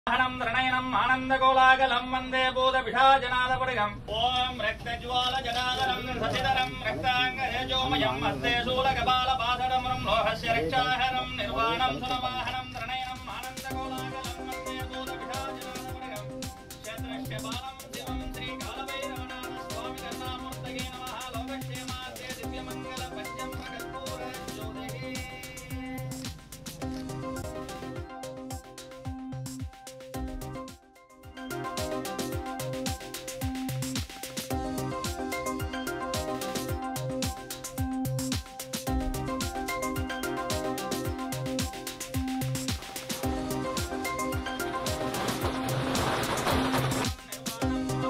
रणयनम् आनन्दकोलाकलम् वन्दे भूतपिशाचनादपडिगम् ॐ रक्तज्वालजनादरम् ससिधरम् रक्ताङ्गरेजोमयम् हस्ते शूलकपालपासरम् लोहस्य रक्षाहरम् निर्वाणम् सुरवाहनम् रणयनम् आनन्दकोलाकलम् वन्दे भूतपिशाचनादपडिगम् क्षेत्रस्य बालम् शिवम् श्रीकालभैरवनाथ स्वामि करुणामूर्तये नमः लोकक्षेमार्थे दिव्यमङ्गल पञ्चम् प्रकर्पूर ज्योतिः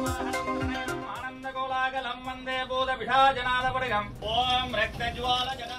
वन्दे भूतपिशाचनादपडिगम् ॐ रक्तज्वालजनादरम्